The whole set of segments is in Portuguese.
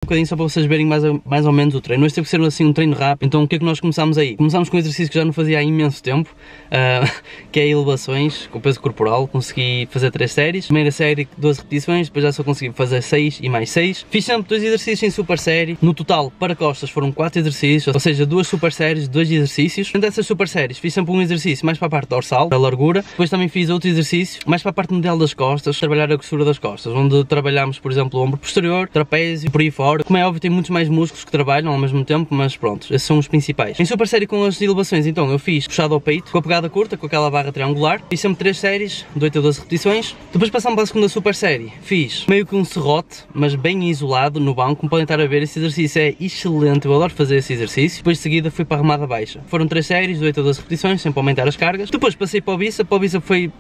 bocadinho só para vocês verem mais ou menos o treino. Este teve que ser assim um treino rápido, então o que é que nós começámos aí? Começámos com um exercício que já não fazia há imenso tempo, que é elevações com peso corporal. Consegui fazer 3 séries, primeira série 12 repetições, depois já só consegui fazer 6 e mais 6. Fiz sempre 2 exercícios em super série, no total para costas foram 4 exercícios, ou seja, 2 super séries, 2 exercícios. Dentro dessas super séries fiz sempre um exercício mais para a parte dorsal, da largura, depois também fiz outro exercício mais para a parte medial das costas, trabalhar a grossura das costas, onde trabalhamos, por exemplo, o ombro posterior, trapézio, por aí fora. Como é óbvio, tem muitos mais músculos que trabalham ao mesmo tempo, mas pronto, esses são os principais. Em super série com as elevações, então, eu fiz puxado ao peito, com a pegada curta, com aquela barra triangular, fiz sempre 3 séries, de 8 a 12 repetições. Depois passamos para a segunda super série, fiz meio que um serrote, mas bem isolado no banco, como podem estar a ver, esse exercício é excelente, eu adoro fazer esse exercício. Depois de seguida fui para a remada baixa, foram 3 séries, de 8 a 12 repetições, sempre aumentar as cargas. Depois passei para o bíceps foi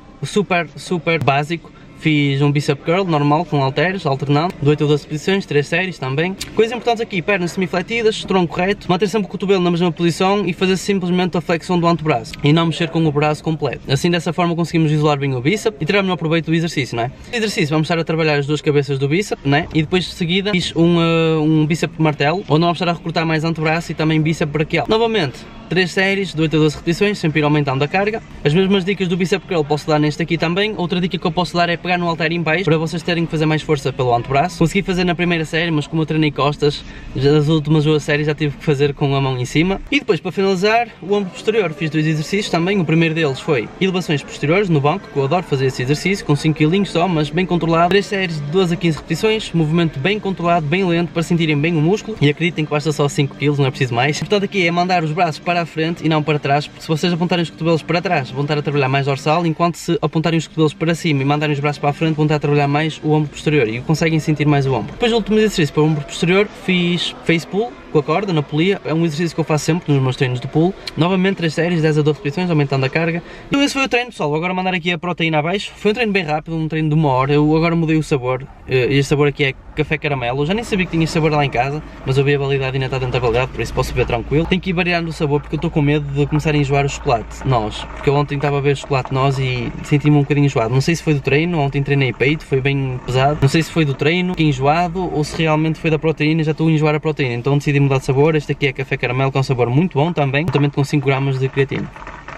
super básico. Fiz um bicep curl normal com halteres, alternando, de 8 a 12 posições, 3 séries também. Coisas importantes aqui, pernas semifletidas, tronco reto, manter sempre o cotovelo na mesma posição e fazer simplesmente a flexão do antebraço e não mexer com o braço completo. Assim, dessa forma conseguimos isolar bem o bíceps e tirar melhor proveito do exercício, não é? No exercício vamos estar a trabalhar as 2 cabeças do bíceps, né? E depois de seguida fiz um bíceps martelo, onde vamos estar a recrutar mais antebraço e também bíceps braquial. Novamente, 3 séries, de 8 a 12 repetições, sempre ir aumentando a carga. As mesmas dicas do bíceps curl posso dar neste aqui também. Outra dica que eu posso dar é pegar no halter em baixo, para vocês terem que fazer mais força pelo antebraço. Consegui fazer na primeira série, mas como eu treinei costas, das últimas 2 séries já tive que fazer com a mão em cima. E depois, para finalizar, o ombro posterior. Fiz 2 exercícios também. O primeiro deles foi elevações posteriores no banco, que eu adoro fazer esse exercício, com 5 kg só, mas bem controlado. 3 séries de 12 a 15 repetições, movimento bem controlado, bem lento, para sentirem bem o músculo. E acreditem que basta só 5 kg, não é preciso mais. O importante aqui é mandar os braços para a frente e não para trás, porque se vocês apontarem os cotovelos para trás, vão estar a trabalhar mais dorsal, enquanto se apontarem os cotovelos para cima e mandarem os braços para a frente, vão estar a trabalhar mais o ombro posterior e conseguem sentir mais o ombro. Depois do último exercício para o ombro posterior, fiz face pull com a corda na polia. É um exercício que eu faço sempre nos meus treinos de pull. Novamente 3 séries, 10 a 12 repetições, aumentando a carga. Então esse foi o treino, pessoal. Vou agora mandar aqui a proteína abaixo. Foi um treino bem rápido, um treino de 1 hora. Eu agora mudei o sabor. Este sabor aqui é café caramelo. Eu já nem sabia que tinha este sabor lá em casa, mas eu vi a validade e ainda está dentro da validade, por isso posso beber tranquilo. Tenho que ir variando o sabor porque eu estou com medo de começar a enjoar o chocolate nós. Porque eu ontem estava a ver chocolate nós e senti-me um bocadinho enjoado. Não sei se foi do treino, ontem treinei peito, foi bem pesado. Não sei se foi do treino, fiquei enjoado, ou se realmente foi da proteína e já estou a enjoar a proteína. Então decidi mudar de sabor. Este aqui é café caramelo, que é um sabor muito bom também, juntamente com 5 gramas de creatina.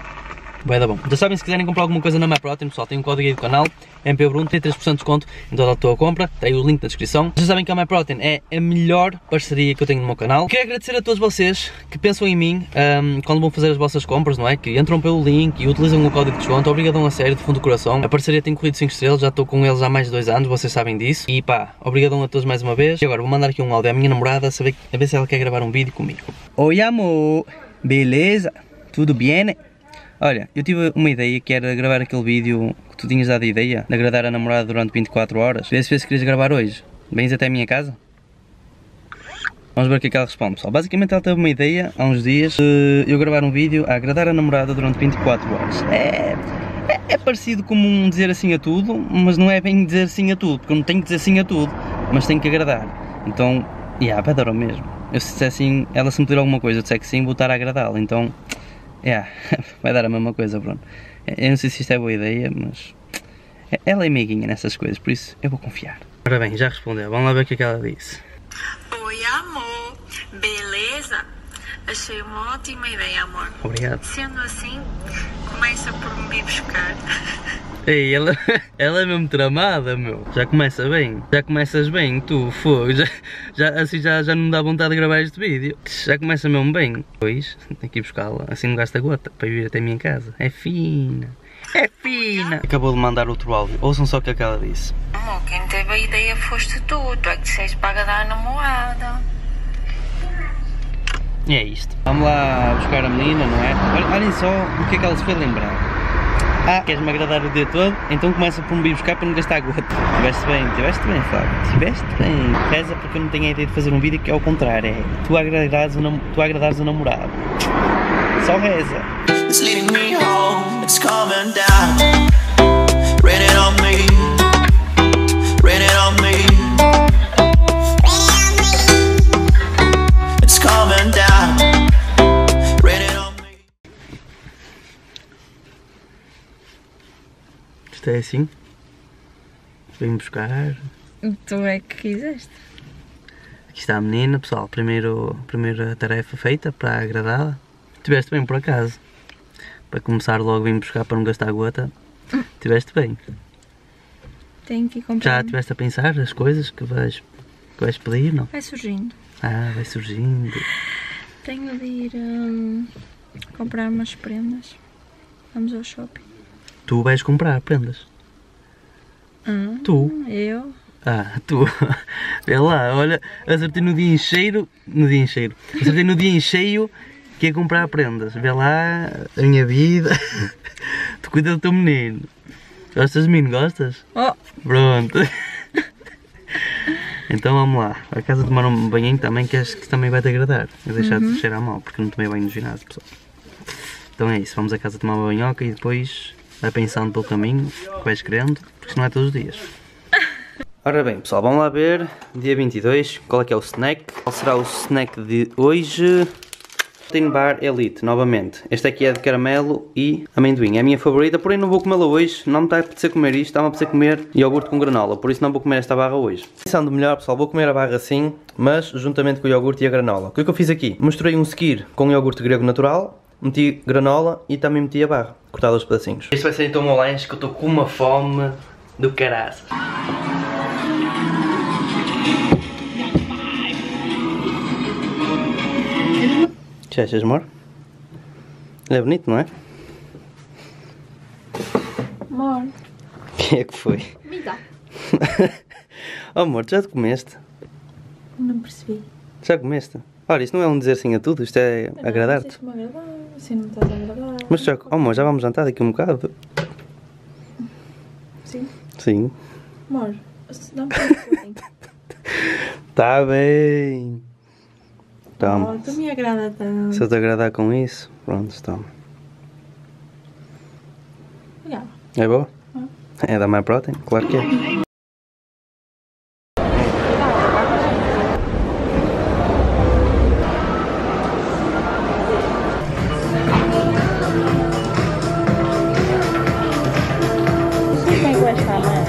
Vai dar bom. Já sabem, se quiserem comprar alguma coisa na MyProtein, pessoal, tem um código aí do canal, MPBruno, tem 3% de desconto em toda a tua compra, tem o link na descrição. Já sabem que a MyProtein é a melhor parceria que eu tenho no meu canal. Quero agradecer a todos vocês que pensam em mim quando vão fazer as vossas compras, não é? Que entram pelo link e utilizam o código de desconto. Obrigadão a sério, de fundo do coração. A parceria tem corrido 5 estrelas, já estou com eles há mais de 2 anos, vocês sabem disso. E pá, obrigadão a todos mais uma vez. E agora vou mandar aqui um áudio à minha namorada, a ver se ela quer gravar um vídeo comigo. Oi amor, beleza? Tudo bem? Olha, eu tive uma ideia que era gravar aquele vídeo que tu tinhas dado a ideia de agradar a namorada durante 24 horas. Vê se querias gravar hoje. Vens até a minha casa? Vamos ver o que é que ela responde, pessoal. Basicamente ela teve uma ideia há uns dias de eu gravar um vídeo a agradar a namorada durante 24 horas. É parecido como um dizer assim a tudo, mas não é bem dizer sim a tudo, porque eu não tenho que dizer sim a tudo, mas tenho que agradar. Então, vai dar o mesmo. Eu se disser assim, ela se me pedir alguma coisa, eu disser que sim, vou estar a agradá-la. Então, vai dar a mesma coisa, pronto. Eu não sei se isto é boa ideia, mas ela é meiguinha nessas coisas, por isso eu vou confiar. Ora bem, já respondeu, vamos lá ver o que é que ela disse. Oi amor, beleza? Achei uma ótima ideia, amor. Obrigado. Sendo assim, começa por me vir buscar. Ei, ela é mesmo tramada, meu. Já começa bem. Já começas bem, tu, fogo. Já não me dá vontade de gravar este vídeo. Já começa mesmo bem. Pois, tenho que ir buscá-la. Assim não gasta gota para ir até a minha casa. É fina. É fina. Acabou de mandar outro áudio. Ouçam só o que é que ela disse. Amor, quem teve a ideia foste tu. Tu é que disseste para agradar a namorada. E é isto. Vamos lá buscar a menina, não é? Olhem só o que é que ela se foi lembrar. Queres-me agradar o dia todo? Então começa por me vir buscar para não gastar gota. Tiveste bem, Flávio. Tiveste bem. Reza porque eu não tenho a ideia de fazer um vídeo que é ao contrário. É tu agradares o namorado. Só reza. It's leading me home, it's coming down. Raining on me. Raining on me. It's coming down. Isto é assim? Vem-me buscar. Tu é que quiseste. Aqui está a menina, pessoal, primeira tarefa feita para agradá-la. Estiveste bem por acaso. Para começar logo vim buscar para não gastar gota. Estiveste bem. Tenho que comprar. Já estiveste a pensar as coisas que vais pedir, não? Vai surgindo. Ah, vai surgindo. Tenho de ir comprar umas prendas. Vamos ao shopping. Tu vais comprar prendas? Tu? Eu? Ah, tu. Vê lá, olha, acertei no dia em cheio. Acertei no dia em cheio que ia comprar prendas. Vê lá a minha vida. Tu cuida do teu menino. Gostas de mim, gostas? Oh! Pronto. Então vamos lá. A casa de tomar um banhinho também, que acho que também vai te agradar. Eu deixar de cheirar mal, porque eu não tomei banho no ginásio, pessoal. Então é isso, vamos a casa tomar uma banhoca e depois vai pensando pelo caminho que vais querendo, porque não é todos os dias. Ora bem, pessoal, vamos lá ver, dia 22, qual é que é o snack? Qual será o snack de hoje? Protein Bar Elite, novamente. Este aqui é de caramelo e amendoim. É a minha favorita, porém não vou comê-la hoje. Não me está a apetecer comer isto, está-me a apetecer comer iogurte com granola. Por isso não vou comer esta barra hoje. Pensando melhor, pessoal, vou comer a barra assim, mas juntamente com o iogurte e a granola. O que é que eu fiz aqui? Misturei um skyr com iogurte grego natural, meti granola e também meti a barra, cortada aos pedacinhos. Este vai ser então o meu lanche, que eu estou com uma fome do caraças. O que achas, amor? É bonito, não é? Amor. O que é que foi? Me dá. Oh, amor, tu já te comeste? Não percebi. Já comeste? Olha, isto não é um dizer sim a tudo, isto é agradar-te. Isto me agradar, assim não estás a agradar. Mas já, oh, amor, já vamos jantar daqui um bocado? Sim. Sim. Amor, dá-me um Tá bem. Toma. Oh, tu me agrada tanto. Se eu te agradar com isso, pronto, toma. Obrigada. É boa? É da My Protein? Claro que é. Como é que vai estar, mãe?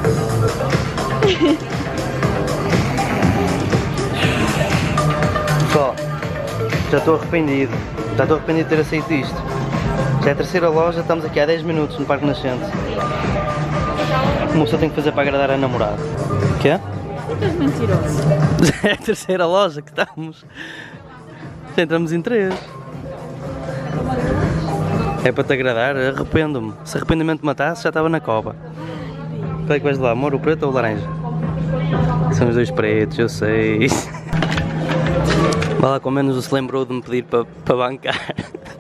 Pessoal, já estou arrependido. Já estou arrependido de ter aceito isto. Já é a terceira loja, estamos aqui há 10 minutos no Parque Nascente. Uma pessoa tem que fazer para agradar a namorada. O quê? Ficas mentiroso. Já é a terceira loja que estamos. Já entramos em 3. É para te agradar, arrependo-me. Se arrependimento matasse, já estava na cova. Qual é que vais de lá, amor? O preto ou o laranja? São os dois pretos, eu sei. Vá lá, com menos se lembrou de me pedir para bancar.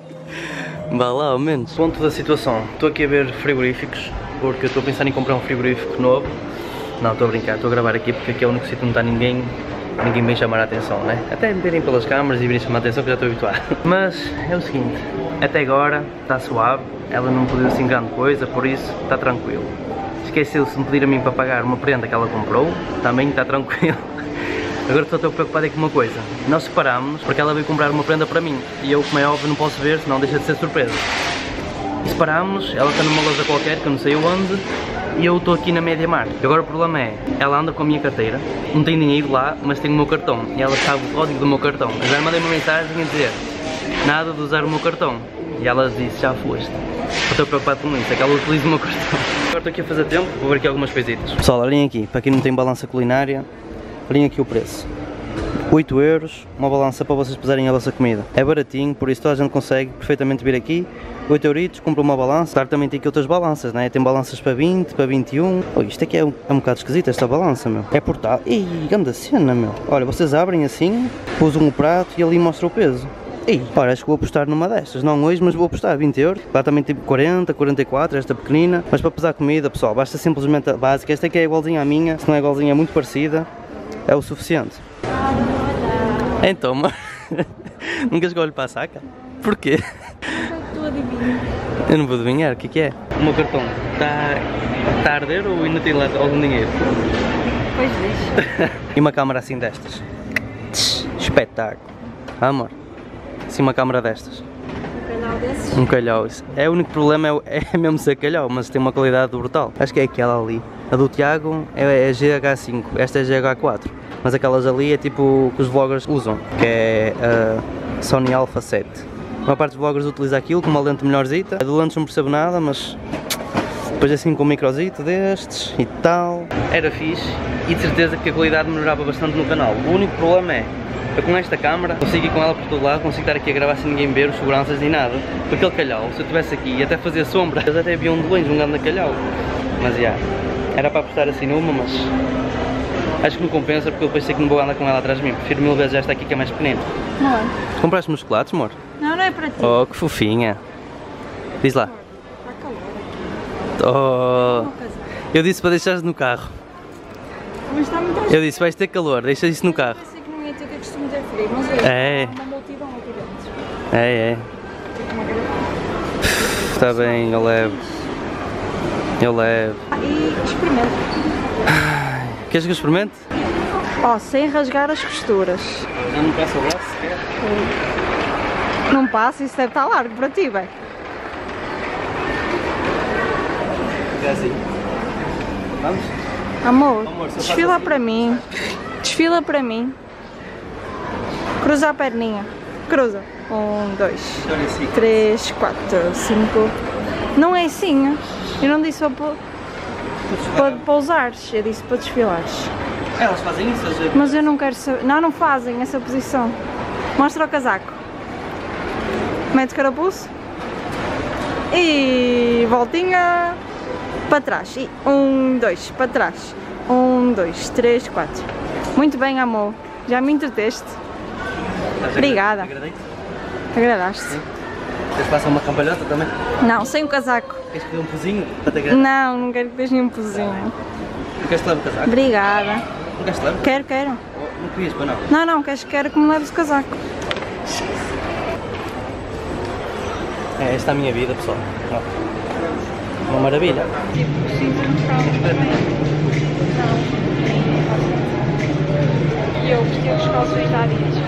Vá lá, ao menos. Ponto da situação. Estou aqui a ver frigoríficos, porque eu estou a pensar em comprar um frigorífico novo. Não, estou a brincar, estou a gravar aqui porque aqui é o único sítio onde não está ninguém vem chamar a atenção, né? Até me verem pelas câmaras e virem chamar a atenção, que já estou habituado. Mas é o seguinte, até agora está suave, ela não pediu assim grande coisa, por isso está tranquilo. Esqueceu-se de me pedir a mim para pagar uma prenda que ela comprou, também está tranquilo. Agora só estou preocupado é com uma coisa, nós separámos-nos porque ela veio comprar uma prenda para mim e eu, como é óbvio, não posso ver, senão deixa de ser surpresa. E separámos-nos, ela está numa loja qualquer que eu não sei onde e eu estou aqui na MediaMarkt. Agora o problema é, ela anda com a minha carteira, não tem dinheiro lá, mas tem o meu cartão e ela sabe o código do meu cartão. Eu já mandei uma mensagem a dizer, nada de usar o meu cartão. E ela disse, já foste. Eu estou preocupado com isso, é que ela utiliza o meu cartão. Agora estou aqui a fazer tempo, vou ver aqui algumas coisitas. Pessoal, olhem aqui, para quem não tem balança culinária, olhem aqui o preço. 8 €, uma balança para vocês pesarem a vossa comida. É baratinho, por isso toda a gente consegue perfeitamente vir aqui. 8 €, compra uma balança. Claro, também tem aqui outras balanças, né? Tem balanças para 20, para 21. Oh, isto aqui é um bocado esquisito, esta balança, meu. É portátil. Ih, grande cena, meu. Olha, vocês abrem assim, usam o prato e ali mostra o peso. Ih, olha, acho que vou apostar numa destas. Não hoje, mas vou apostar 20 €. Lá também tipo 40, 44, esta pequenina. Mas para pesar comida, pessoal, basta simplesmente a básica. Esta aqui é igualzinha à minha, se não é igualzinha, é muito parecida. É o suficiente. Então, mas... nunca escolho para a saca? Porquê? Tu adivinha. Eu não vou adivinhar, o que é? O meu cartão está a arder ou ainda tem lá algum dinheiro? Pois deixa. E uma câmara assim destas? Espetáculo. Ah, amor? Assim uma câmara destas? Um calhau desses? Um calhau. É, o único problema é mesmo ser calhau, mas tem uma qualidade brutal. Acho que é aquela ali. A do Tiago é GH5, esta é GH4. mas aquelas ali é tipo o que os vloggers usam, que é a Sony Alpha 7. A maior parte dos vloggers utiliza aquilo com uma lente melhorzita. De lentes não percebo nada, mas depois assim com um microzito destes e tal. Era fixe e de certeza que a qualidade melhorava bastante no canal. O único problema é, eu com esta câmera consigo ir com ela por todo lado, consigo estar aqui a gravar sem ninguém ver, os seguranças nem nada. Porque aquele calhau, se eu estivesse aqui e até fazia sombra, eles até viam de longe um grande calhau. Mas já, era para apostar assim numa, mas acho que não compensa porque eu depois sei que não vou andar com ela atrás de mim. Prefiro 1000 vezes esta aqui que é mais pequenina. Não é? Compraste meus chocolates, amor? Não, não é para ti. Oh, que fofinha. Diz lá. Está calor. Oh, eu disse para deixares no carro. Mas está muito Eu disse, vais ter calor, deixa isso no carro. Eu pensei que não ia ter, que eu costumo ter frio, mas hoje É. há uma multidão aqui dentro. É. Fico uma garrafa. Está bem, eu levo. Eu levo. E experimento. Queres que eu experimente? Ó, sem rasgar as costuras. Eu não peço o braço sequer. Não passa, isso deve estar largo para ti, bem. É assim. Vamos? Amor, Amor, se eu desfila faço assim. para mim. Desfila para mim. Cruza a perninha. Cruza. 1, 2, Olha assim. 3, 4, 5. Não é assim. Eu não disse para pousares. Eu disse para desfilares. Elas fazem isso, às vezes. Mas eu não quero saber. Não, não fazem essa posição. Mostra o casaco. Mete o carapuço. E voltinha para trás. E 1, 2, para trás. 1, 2, 3, 4. Muito bem, amor. Já me entreteste. Obrigada. Agradaste? Queres que faça uma cambalhota também? Não, sem o casaco. Queres que dê um pozinho para te agradar? Não, não quero que deixes nenhum pozinho. Não queres que leve o casaco? Obrigada. Não queres que leve? Quero. Não querias para não? Não, quero que me leves o casaco. É, esta é a minha vida, pessoal. Ó. Uma maravilha. E eu vesti os calções da Adidas.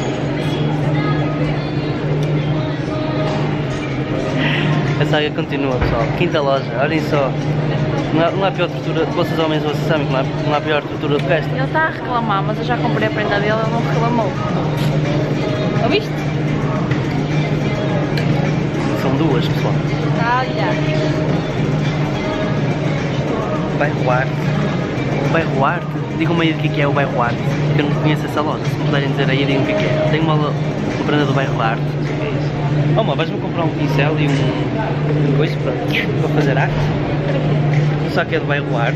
A saga continua, pessoal. Quinta loja, olhem só. Não há pior tortura, vocês homens vocês sabem que não há pior tortura do que esta. Ele está a reclamar, mas eu já comprei a prenda dele, ele não reclamou. Ouviste? São duas, pessoal. Está a olhar. Bairro Arte. Bairro Arte? Digam-me aí o que é o Bairro Arte, porque eu não conheço essa loja. Se me puderem dizer aí, digam o que é. Tenho uma prenda do Bairro Arte, não sei o que é isso. Oh, mas vais-me comprar um pincel e um coisa para fazer arte? Só que é do Bairro Arte.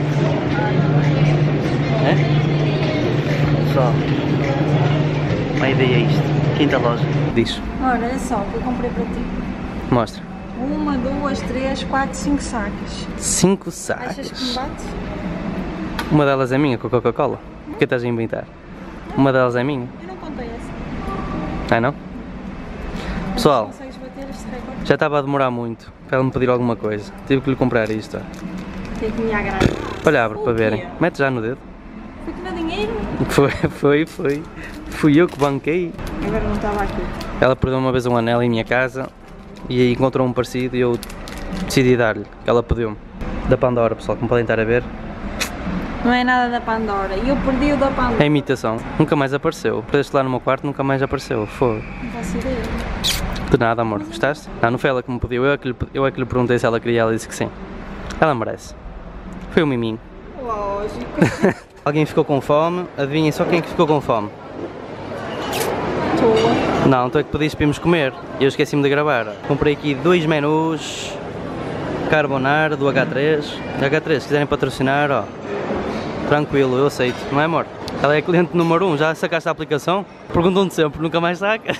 É? Só. Uma ideia é isto. Quinta loja. Diz. Olha só o que eu comprei para ti. Mostra. 1, 2, 3, 4, 5 sacas. 5 Achas que me sacas. bate? Uma delas é minha com a Coca-Cola. O que estás a inventar? Uma delas é minha. Eu não contei essa. Ah, não? Pessoal, Consegues bater este recorde? já estava a demorar muito para ele me pedir alguma coisa. Tive que lhe comprar isto. Tem que me agradar. Olha, abre para O quê? verem. Mete já no dedo. Foi que meu dinheiro? Foi. Fui eu que banquei. Agora não estava aqui. Ela perdeu uma vez um anel em minha casa e aí encontrou um parecido e eu decidi dar-lhe. Ela pediu-me. Da Pandora, pessoal, como podem estar a ver. Não é nada da Pandora. E eu perdi o da Pandora. É imitação. Nunca mais apareceu. Perdeste lá no meu quarto, nunca mais apareceu. Foi. Não faço ideia. De nada, amor. Gostaste? Não foi ela que me pediu. Eu é que lhe perguntei se ela queria. Ela disse que sim. Ela merece. Foi um miminho. Lógico. Alguém ficou com fome? Adivinhem só quem é que ficou com fome? Tua. Não, tu é que pediste para irmos comer. E eu esqueci-me de gravar. Comprei aqui 2 menus carbonara do H3. H3, se quiserem patrocinar, ó. Tranquilo, eu aceito. Não é, amor? Ela é cliente número 1. Já sacaste a aplicação? Perguntam-te sempre, nunca mais saca.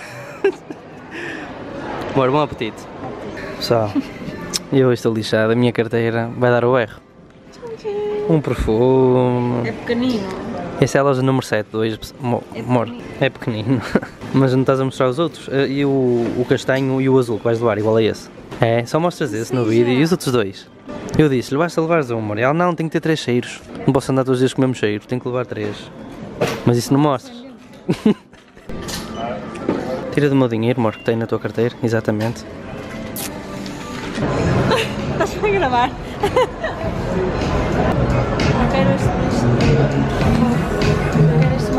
Amor, bom apetite. Pessoal, eu estou lixado. A minha carteira vai dar o erro. Um perfume. É pequenino. Essa é a loja número 7 de hoje, amor. É pequenino. Mas não estás a mostrar os outros? E o castanho e o azul que vais levar, igual a esse? É, só mostras esse no vídeo e os outros dois. Eu disse-lhe, basta levares um, amor. E ela, não, tem que ter 3 cheiros. Não posso andar todos os dias com o mesmo cheiro, tenho que levar 3. Mas isso não mostras. Tira do meu dinheiro, amor, que tem na tua carteira, exatamente. Estás a gravar? Não quero este. Não quero este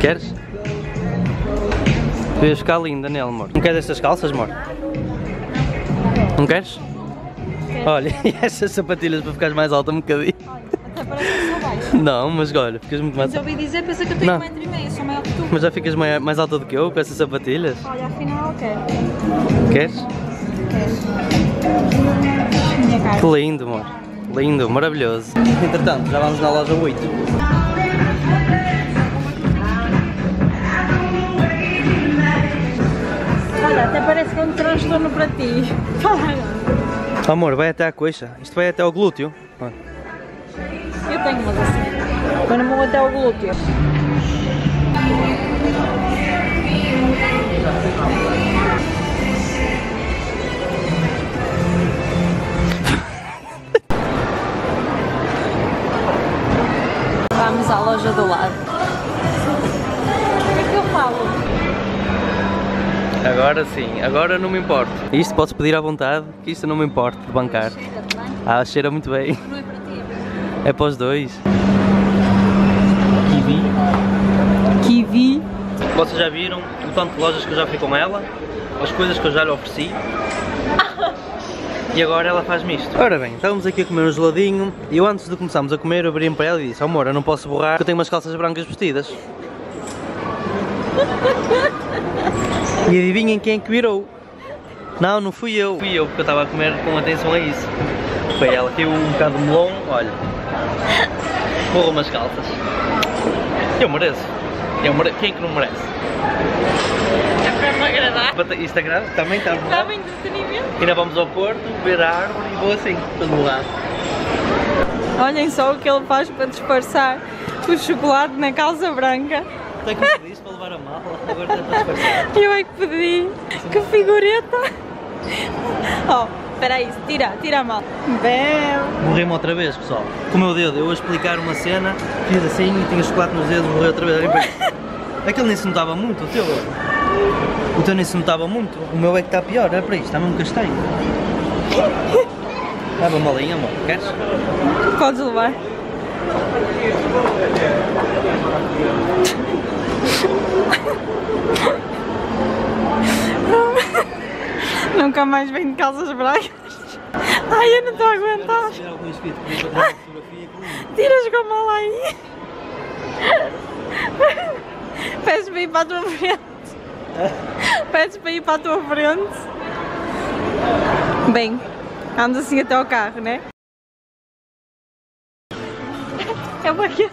Queres? Tu ias ficar linda nele, amor. Não queres estas calças, amor? Não queres? Olha, e estas sapatilhas para ficares mais alta um bocadinho. Até parece que sou baixa. Não, mas olha, ficas muito mais Mas eu alta. ouvi dizer, pensa que eu tenho 1,5 m, sou maior que tu. Mas já ficas mais alta do que eu com essas sapatilhas? Olha, afinal quero. Queres? Minha cara. Que lindo, amor. Lindo, maravilhoso. Entretanto, já vamos na loja 8. Olha, até parece que é um transtorno para ti. Amor, vai até à coxa. Isto vai até ao glúteo. Eu tenho umas assim. Mas não vou até ao glúteo. Vamos à loja do lado. O que é que eu falo? Agora sim, agora não me importo. Isto podes pedir à vontade, que isto não me importa de bancar. Ah, cheira muito bem. Não é para ti. É para os dois. Kiwi. Vocês já viram o tanto de lojas que eu já fui com ela, as coisas que eu já lhe ofereci. E agora ela faz-me isto. Ora bem, estávamos aqui a comer um geladinho e eu antes de começarmos a comer eu abri-me para ela e disse: amor, eu não posso borrar porque eu tenho umas calças brancas vestidas. E adivinhem quem é que virou? Não, não fui eu. Fui eu porque eu estava a comer com atenção a isso. Foi ela, teve um bocado de melão, olha. Porra umas calças. Eu mereço. Quem é que não merece? É para me agradar. Isto agrada? Também está Está bem entretenimento. Ainda vamos ao Porto, ver a árvore e vou assim, todo molado. Olhem só o que ele faz para disfarçar o chocolate na calça branca. Até que me pediste para levar a mala, agora tenta disfarçar. Eu é que pedi. Que figureta. Oh, espera aí, tira a mala. Bem. Borrei-me outra vez, pessoal. Com o meu dedo, eu a explicar uma cena, fiz assim e tinha chocolate nos dedos, borrei outra vez. Olhem para isto. Aquele nem se notava muito, o teu nem se notava muito. O meu é que está pior, olha para isto, está mesmo castanho. Leva uma linha, amor, queres? Podes levar. Nunca mais venho de calças brancas. Ai, eu não estou a aguentar. Tiras com a mala aí. Pedes para ir para a tua frente. Pedes para ir para a tua frente. Bem, vamos assim até ao carro, né? É para quê?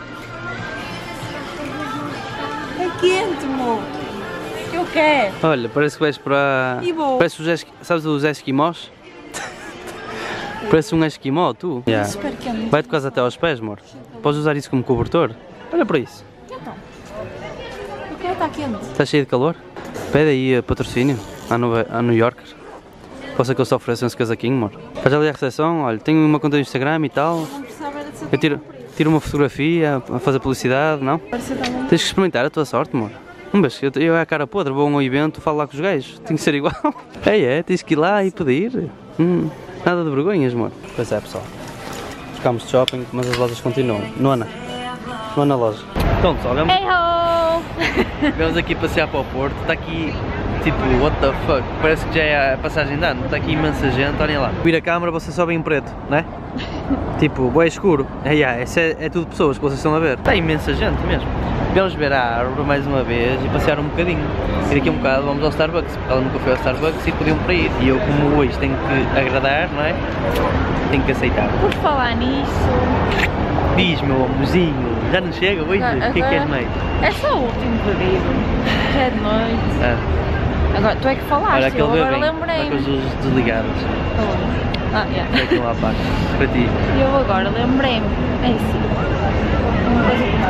É quente, amor. Eu quero. Olha, parece que vais para... E vou. Parece os sabes os esquimós? Parece um esquimó, tu. Yeah. Super quente. Vai-te quase até aos pés, amor. Podes usar isso como cobertor? Olha para isso. Então, eu quero estar quente. Está cheio de calor? Pede aí patrocínio à New Yorker. Posso que eles te ofereçam esse casaquinho, amor. Faz ali a recepção, olha, tenho uma conta no Instagram e tal. Não precisava de ser Eu tiro uma fotografia a fazer publicidade, não? Parecer também. Tens que experimentar a tua sorte, amor. Um beijo, eu é a cara podre, vou a um evento, falo lá com os gajos. Tem que ser igual. Tens que ir lá e pedir. Nada de vergonhas, amor. Pois é, pessoal. Ficámos de shopping, mas as lojas continuam. Nona loja. Então, pessoal, vamos aqui passear para o Porto. Está aqui, tipo, what the fuck? Parece que já é a passagem de ano. Está aqui imensa gente, olhem lá. Vira a câmera, vocês só veem preto, não é? Tipo, bué escuro. É tudo pessoas que vocês estão a ver. Está imensa gente mesmo. Vamos ver a árvore mais uma vez e passear um bocadinho. E daqui a um bocado vamos ao Starbucks, porque ela nunca foi ao Starbucks e podiam para ir. E eu, como hoje tenho que agradar, não é? Tenho que aceitar. Por falar nisso... Diz, meu amorzinho, já não chega hoje? O que é que és mais? É só o último pedido. Já é de noite. Agora, tu é que falaste, olha, eu agora está lembrei-me. com os luzes desligadas. Yeah. Aqui lá para para ti. E eu agora lembrei-me. É assim. Uma coisa que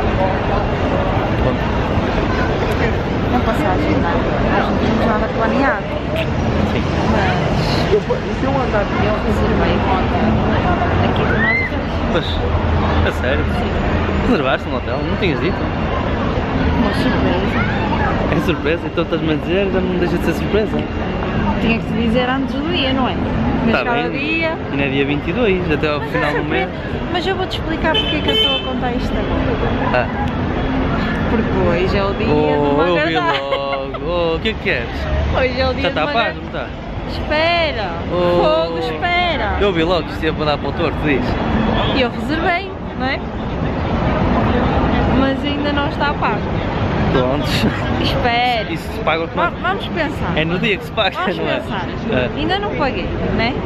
não passagem, não. Não tínhamos nada planeado. Sim. Mas eu reservei conta aqui do nosso país. Mas, a sério? Reservaste no hotel? Não tinhas dito? Uma surpresa. É surpresa? Então estás-me a dizer, já não deixa de ser surpresa. Tinha que te dizer antes do dia, não é? Mas Está cada bem. dia... E não é dia 22, até ao final do mês. Mas eu vou-te explicar porque é que eu estou a contar isto agora. Porque hoje é o dia de me agradar. O que é que queres? Hoje é o dia Já de está me pago, agradar. não está? Espera, fogo, espera. Eu vi logo que isto ia para dar para o torto, diz. E eu reservei, não é? Mas ainda não está pago. Prontos. Espera. Isso se paga ou que não? Vamos pensar. É no dia que se paga, Vamos não é? pensar. É. Ainda não paguei, não é?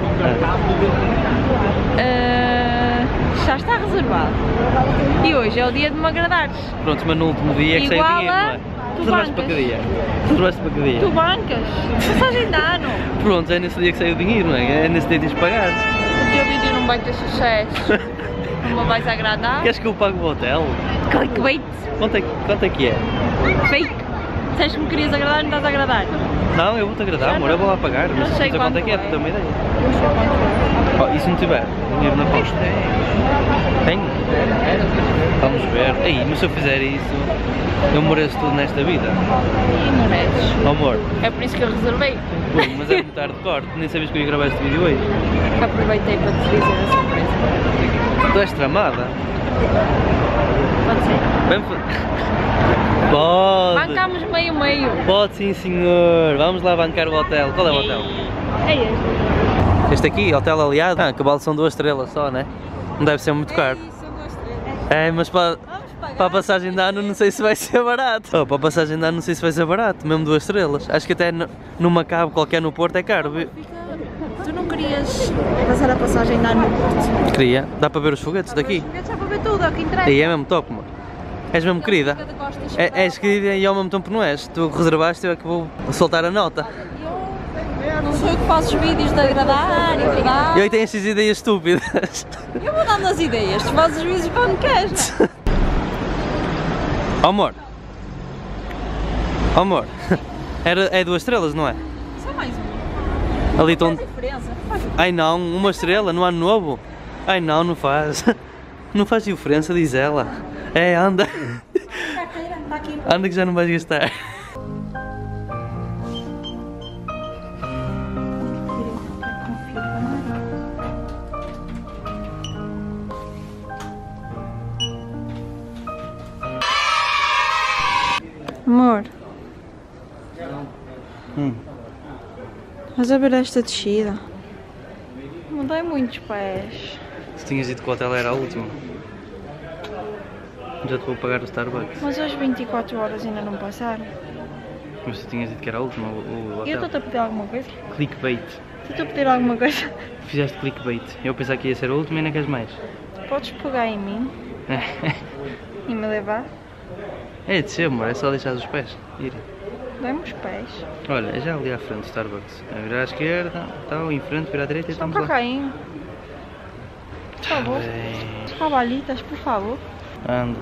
Já está reservado. E hoje é o dia de me agradares. Pronto, mas no último dia é que sai Igual dinheiro, não é? tu Reservaste para que bancas. dia? Reservaste para que dia? Tu bancas. Passagem de ano. Pronto, é nesse dia que sai o dinheiro, não é? É nesse dia que tens de pagar. O teu vídeo não vai ter sucesso. Não me vais agradar. Queres que eu pague o hotel? Clickbait. Quanto é que é? Fake. Disseste que me querias agradar, não estás a agradar. Não, eu vou-te agradar, amor, eu vou lá pagar. Mas Não sei quanto é quanto que é, é. para ter uma ideia. Não sei quanto é. Oh, e se não tiver dinheiro na posta? Tenho? Vamos ver. Ei, mas se eu fizer isso, eu mereço tudo nesta vida. E monedas. Oh, amor, É por isso que eu reservei. ui, mas é muito tarde de corte, nem sabias que eu ia gravar este vídeo hoje. Aproveitei para te dizer a surpresa. Tu és tramada? Pode ser. Bem, pode! Bancámos meio-meio. Pode sim, senhor. Vamos lá bancar o hotel. Qual é o hotel? É este. Este aqui, Hotel Aliado. Ah, que vale são 2 estrelas só, né? Não deve ser muito caro. São 2 estrelas. É, mas para Vamos a passagem de ano não sei se vai ser barato. Oh, para a passagem de ano não sei se vai ser barato, mesmo 2 estrelas. Acho que até numa cabo qualquer no Porto é caro. Tu não querias passar a passagem de ano no Porto? Queria. Dá para ver os foguetes daqui? Já para ver tudo, é o que interessa. E é mesmo top, mano. És mesmo querida. És querida e ao mesmo tempo não és. Tu reservaste, eu é que vou soltar a nota. Eu não sou eu que faço os vídeos de agradar e de dar. E aí tem estas ideias estúpidas. Eu vou dando as ideias, tu fazes os vídeos quando queres. Oh, amor. Oh, amor. É 2 estrelas, não é? Só mais uma. Ali estão... Faz diferença. Ai não, 1 estrela no ano novo? Ai não, não faz. Não faz diferença, diz ela. É, anda. Carteira, está aqui. Anda que já não vais gastar. Amor. Estás a ver esta descida? Não dói muitos pés. Se tinhas dito que o hotel era a última. Já te vou pagar o Starbucks. Mas hoje 24 horas ainda não passaram. Mas tu tinhas dito que era a última, o Eu hotel. estou-te a pedir alguma coisa? Clickbait. Estou-te a pedir alguma coisa? Fizeste clickbait. Eu pensava que ia ser a última e não queres mais. Podes pegar em mim e me levar? É de ser, amor, é só deixar os pés. Ir. Dá-me os pés. Olha, é já ali à frente do Starbucks. É virar à esquerda, tal, em frente, virar à direita e Só um estamos lá. cocaína. Por favor. Bem, Cavalitas, por favor. anda.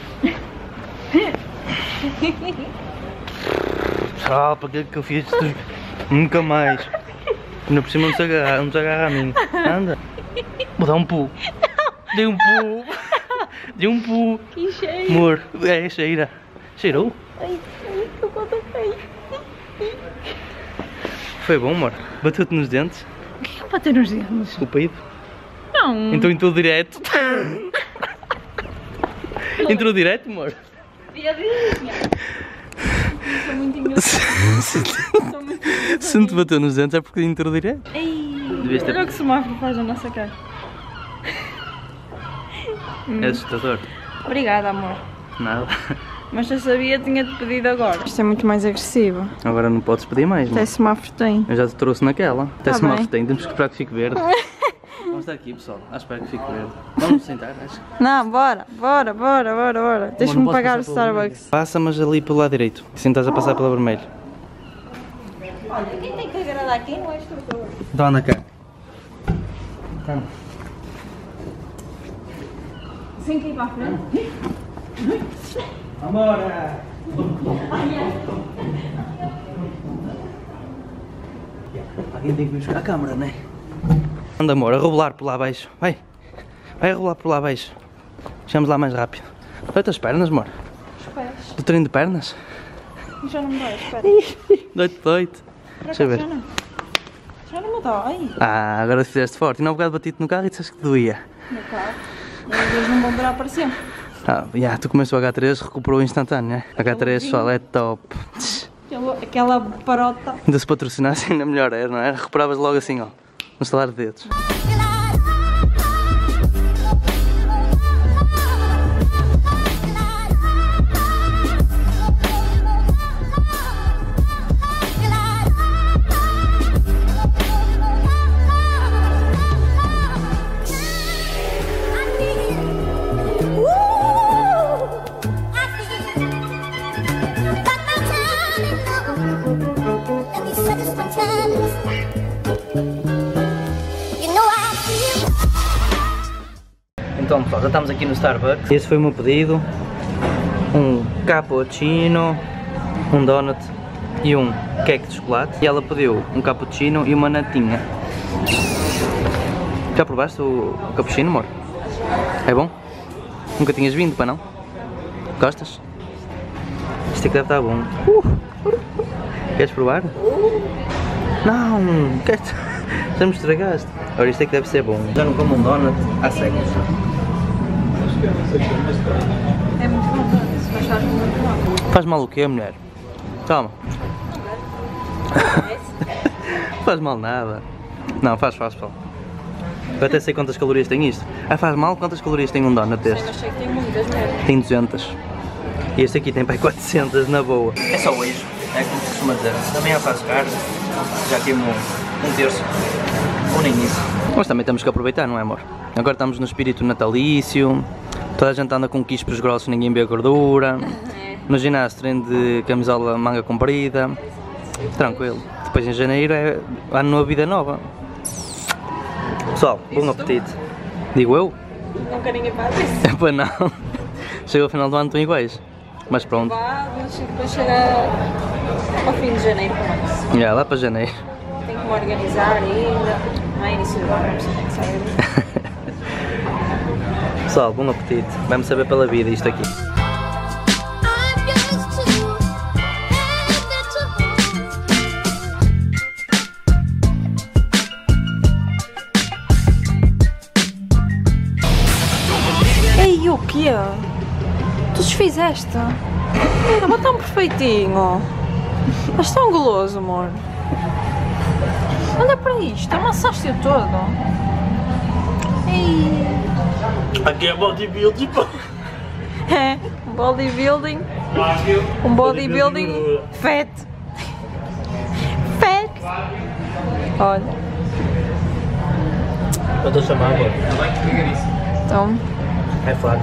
Tchau, para que é que eu fiz isto? Nunca mais. Ainda por cima não se agarra a mim. Anda. Vou dar um pulo. Dei um pulo. Dei um pulo. Que cheiro. Amor, é, cheira. Cheirou? Ai, que eu coloquei. Foi bom, amor. Bateu-te nos dentes. O que é que bater nos dentes? O peido. Não. Então entrou direto. Entrou direto, amor. Piadinha. Sou muito engraçada. Sou muito engraçada. Se não te bateu nos dentes é porque entrou direto. Ei, Devias ter- olha o que o semáforo faz na nossa cara. É assustador. Obrigada, amor. Nada. Mas eu sabia, tinha-te pedido agora. Isto é muito mais agressivo. Agora não podes pedir mais, Até amor. semáforo tem. Eu já te trouxe naquela. Até Tá se mal bem. tem, temos que esperar que fique verde. Vamos estar aqui, pessoal. À espera que fique verde. Vamos sentar, acho. Não, bora. Deixa-me Não posso pagar o passar pelo Starbucks. Passa, mas ali pelo lado direito. Assim estás a passar pelo vermelho. Olha, quem tem que agradar aqui não és tu. Então anda cá. Sem que ir para a frente. Vambora! Alguém tem que vir buscar a câmera, não é? Anda, amor, a rebolar por lá abaixo. Vai a rebolar por lá abaixo. Chegamos lá mais rápido. Dói-te as pernas, amor? Os pés. Do treino de pernas? Já não me dói, espera. Doite. Deixa eu ver. Já não me dói. Ah, agora fizeste forte. E não há bocado bati-te no carro e disseste que doía. No carro. E as vezes não vão durar para sempre. Tu comeste o H3, recuperou instantâneo, né? H3 pessoal é top. Aquela parota. Ainda se patrocinasse ainda melhor era, não é? Recuperavas logo assim, ó, no estalar de dedos. Então pessoal, já estamos aqui no Starbucks. Esse foi o meu pedido. Um cappuccino, um donut e um cake de chocolate. E ela pediu um cappuccino e uma natinha. Já provaste o cappuccino, amor? É bom? Nunca tinhas vindo, para não? Gostas? Isto é que deve estar bom. Queres provar? Não! Já me estragaste. Agora isto é que deve ser bom. Já não como um donut há séculos. É muito bom, se faz muito bom. Faz mal o quê, mulher? Toma. Não faz mal nada. Não, faz pessoal. Eu até sei quantas calorias tem isto. Faz mal? Quantas calorias tem um donut deste? Eu sei que tem muitas mesmo. Tem 200. E este aqui tem para 400 na boa. É só hoje, é como se costuma dizer. Também é faz carne, já queimou um terço. Ou nem isso. Mas também temos que aproveitar, não é, amor? Agora estamos no espírito natalício. Toda a gente anda com quispos grossos, ninguém vê a gordura. No ginásio, treino de camisola manga comprida. Tranquilo. Depois em janeiro é ano nova, vida nova. Pessoal, bom apetite. Digo eu? Nunca ninguém faz isso. Pois não. Chega ao final do ano, estão iguais. Mas pronto. Depois chega ao fim de janeiro, começa. Lá para janeiro. Tenho que me organizar ainda. Não é início do ano, não sei o que sair. Pessoal, bom apetite. Vai-me saber pela vida isto aqui. Ei, o quê? Tu desfizeste? Estava tão perfeitinho. Mas tão guloso, amor. Olha para isto, amassaste-o todo. Ei. Aqui é bodybuilding. É, bodybuilding. Um bodybuilding fat. Fat. Olha. Eu estou a chamar, amor. Então, É flaco.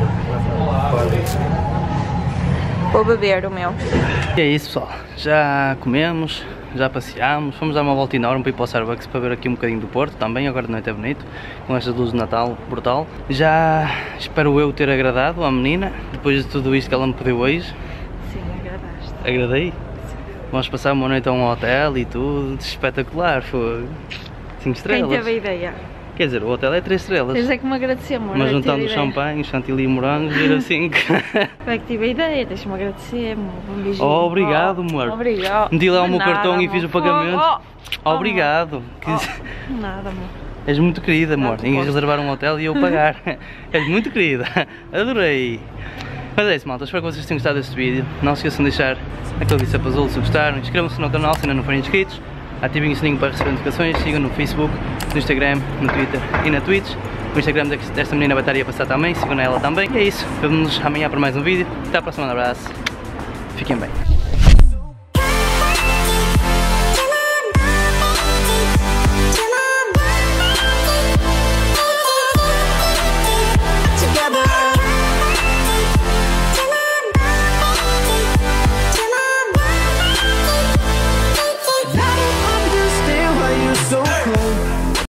vou beber o meu. E é isso, pessoal. Já comemos, já passeámos, fomos dar uma volta enorme para ir para o Starbucks para ver aqui um bocadinho do Porto também, agora de noite é bonito, com estas luzes de Natal, brutal. Já espero eu ter agradado à menina, depois de tudo isto que ela me pediu hoje. Sim, agradaste. Agradei? Sim. Vamos passar uma noite a um hotel e tudo, espetacular, foi 5 estrelas. Quem teve a ideia? Quer dizer, o hotel é 3 estrelas. Tens é que me agradecer, amor. Mas juntando champanhe, chantilly e morangos, vira 5. É que tive a ideia, deixa-me agradecer, amor. Um beijinho. Oh, obrigado, amor. Obrigado. Meti lá o meu Nada, cartão e amor. fiz o pagamento. Obrigado. Nada, amor. És muito querida, amor. Em reservar um hotel e eu pagar. És muito querida. Adorei. Mas é isso, malta. Espero que vocês tenham gostado deste vídeo. Não se esqueçam de deixar aquele biceps azul se gostaram. Inscrevam-se no canal se ainda não forem inscritos. Ativem o sininho para receber notificações. Sigam no Facebook, no Instagram, no Twitter e na Twitch. O Instagram desta menina vai estar aí a passar também. Sigam ela também. E é isso. Vemo-nos amanhã para mais um vídeo. Até à próxima. Um abraço. Fiquem bem.